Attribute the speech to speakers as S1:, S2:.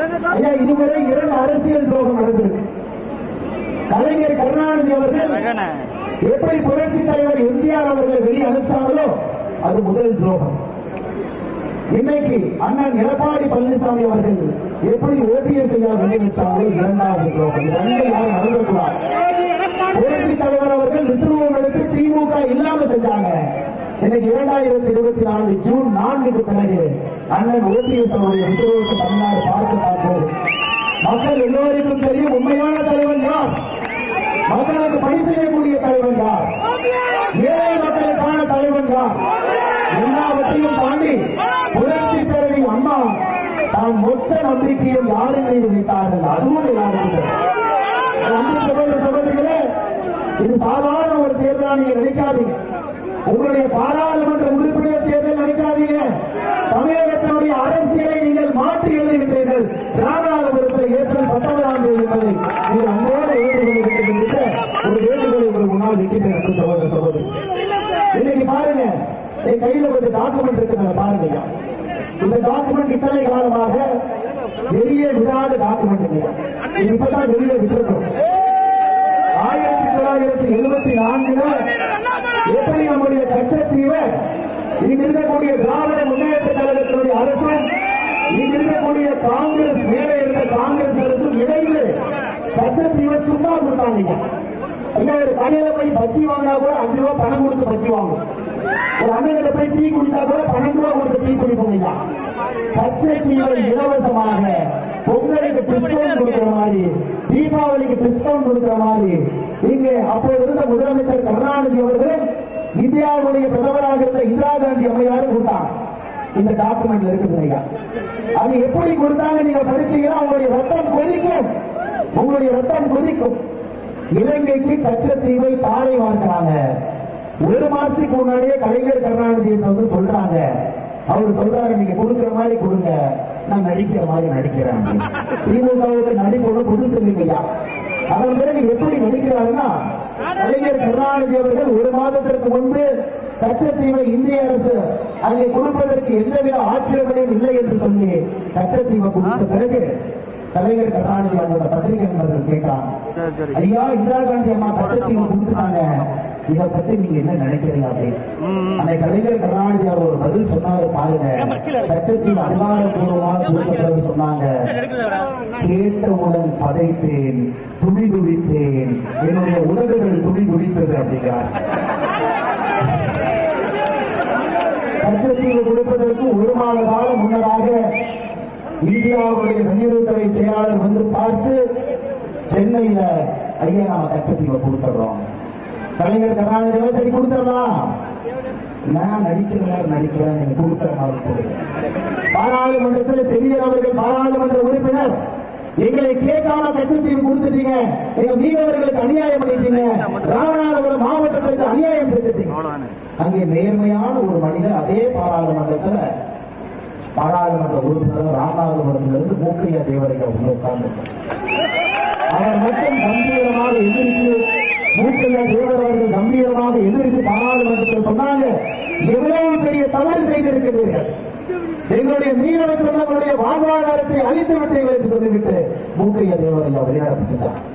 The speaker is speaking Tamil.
S1: ஐயா, இதுவரை 2 அரசியல் துரோகம் நடந்திருக்கு. கலைஞர் கருணாநிதி அவர்கள் எப்படி புரட்சி தலைவர் எம்ஜிஆர் அவர்களை வெளியே அனுப்பிச்சாங்களோ அது முதல் துரோகம். இன்னைக்கு அண்ணன் எடப்பாடி பழனிசாமி அவர்கள் எப்படி ஓபிஎஸ் ஐயா வெளியே வச்சாங்களோ 2வது துரோகம். ரெண்டு யாரும் நடந்துக்கூடாது. புரட்சி தலைவர் அவர்கள் வித்துருவம் எடுத்து திமுக இல்லாம செஞ்சாங்க. இன்னைக்கு 2024 ஜூன் 4க்கு பிறகு அண்ணன் ஓபிஎஸ் அவருடைய வித்துருவத்தை தமிழ்நாடு பார்க்க மக்கள் எல்லோருக்கும் தெரியும் உண்மையான தலைவன் யார், மக்களுக்கு பணி செய்யக்கூடிய தலைவன் யார், ஏழை மக்களுக்கான தலைவன் யார். எல்லாவற்றையும் தாண்டி புரட்சி தலைவி அம்மா தான் மொத்த நம்பிக்கையும் யாரும் மீது வைத்தார்கள். அதுவும் சகோதரிகளே, இது சாதாரண ஒரு தேர்தலா நீங்க நினைக்காதீங்க. உங்களுடைய பாராளுமன்ற உறுப்பினர் தேர்தல் நினைக்காதீங்க. தமிழகத்தினுடைய அரசியலை நீங்கள் மாற்றி எழுதுகின்றீர்கள். ராமநாதபுரத்தில் ஏப்ரல் 19ஆம் தேதி என்பதை நீங்கள் அன்போடு ஏற்றுக்கொண்டிருக்கின்ற ஒரு வேண்டுகோளை உங்களுக்கு முன்னால் வைக்கின்றேன். சகோதர சகோதரி, இன்னைக்கு பாருங்க, என் கையில ஒரு டாக்குமெண்ட் இருக்கிறத பாருங்க. இந்த டாக்குமெண்ட் இத்தனை காலமாக வெளியே விடாத டாக்குமெண்ட் இல்லையா, இது இப்பதான் வெளியே விட்டுருக்கோம். 1974 எப்படி நம்முடைய கச்சத்தீவை இங்க இருக்கக்கூடிய திராவிட முன்னேற்ற கழகத்தினுடைய அரசும் இங்க இருக்கக்கூடிய காங்கிரஸ் மேலே இருந்த காங்கிரஸ் அரசும் இணைந்து கச்சத்தீவை சும்மா கொடுத்தாங்க. ஐயா, ஒரு கடையில போய் பச்சி வாங்கினா கூட 5 ரூபாய் பணம் கொடுத்து பச்சி வாங்கும். ஒரு அண்ணன் போய் டீ குடித்தா கூட 12 ரூபாய் கொடுத்து டீ குடிப்போம். கச்சத்தீவை இலவசமாக பொங்கலுக்கு டிஸ்கவுண்ட் கொடுக்கிற மாதிரி, தீபாவளிக்கு டிஸ்கவுண்ட் கொடுக்கிற மாதிரி இங்க அப்போது இருந்த முதலமைச்சர் கருணாநிதி அவர்கள் இந்தியாவுடைய பிரதமராக இருந்த இந்திரா காந்தி அம்மையாரும் கொடுத்தாங்க. இந்த டாக்குமெண்ட் இருக்குது ஐயா. அது எப்படி கொடுத்தாங்க நீங்க படிச்சீங்கன்னா உங்களுடைய ரத்தம் கொதிக்கும், உங்களுடைய ரத்தம் கொதிக்கும். இலங்கைக்கு கச்சத்தீவை தாரை வார்க்கிறாங்க. 1 மாசத்துக்கு முன்னாடியே கலைஞர் கருணாநிதி வந்து சொல்றாங்க. அவர் சொல்றாரு, நீங்க கொடுக்கிற மாதிரி கொடுங்க, நான் நடிக்கிற மாதிரி நடிக்கிறேன். திமுகவுக்கு நடிப்பு புதுசு இல்லையா. அதன் பிறகு எப்படி நடிக்கிறாருன்னா, கலைஞர் கருணாநிதி அவர்கள் 1 மாதத்திற்கு முன்பு கச்சத்தீவை இந்திய அரசு அங்கே கொடுப்பதற்கு எந்தவித ஆட்சேபனையும் இல்லை என்று சொல்லி கச்சத்தீவை கொடுத்த பிறகு கலைஞர் கருணாநிதி அவரோட பத்திரிகை நண்பர்கள் கேட்கிறாங்க, ஐயா இந்திரா காந்தி அம்மா கச்சத்தீவை கொடுத்துட்டாங்க, இதை பத்தி நீங்க என்ன நினைக்கிறீங்க அப்படின்னு. அந்த கலைஞர் கருணாநிதி அவர் ஒரு பதில் சொன்னாரு பாருங்க. கச்சத்தீவு அதிகாரப்பூர்வமாக கொடுத்த சொன்னாங்க, கேட்டவுடன் பதைத்தேன், துடி துடித்தேன், என்னுடைய உதடுகள் துடி துடித்தது அப்படிங்கிறார். கச்சத்தீவு கொடுப்பதற்கு 1 மாத காலம் முன்னதாக இந்தியாவுடைய வெளியுறவுத்துறை செயலாளர் வந்து பார்த்து சென்னையில, ஐயா நாம கச்சத்தீவை கொடுத்துறோம், கலைஞர் கருணாநிதி சரி கொடுத்துடலாம், நான் நடிக்கிறேன் நீங்க கொடுக்கிற மாதிரி கொடுங்க. பாராளுமன்றத்தில் செல்லியர் அவர்கள் பாராளுமன்ற உறுப்பினர், எங்களை கேட்காம கச்சத்தீவு கொடுத்துட்டீங்க, எங்க மீனவர்களுக்கு அநியாயம் பண்ணிட்டீங்க, ராமநாதபுரம் மாவட்டத்திற்கு அநியாயம் செய்துட்டீங்க. அங்கே நேர்மையான ஒரு மனிதர் அதே பாராளுமன்றத்தில் பாராளுமன்ற உறுப்பினர் ராமநாதபுரத்திலிருந்து மூக்கையா தேவரையா உள்ள உட்கார்ந்து அவர் மட்டும் கம்பீரமாக எதிர்த்து, மூக்கையா தேவர் அவர்கள் கம்பீரமாக எதிர்த்து பாராளுமன்றத்தில் சொன்னாங்க, எவ்வளவு பெரிய தவறு செய்திருக்கிறீர்கள், எங்களுடைய மீனவ சொந்தங்களுடைய வாழ்வாதாரத்தை அழித்து விட்டீர்கள் என்று சொல்லிவிட்டு மூக்கையா தேவரையா வெளிநடப்பு செஞ்சார்.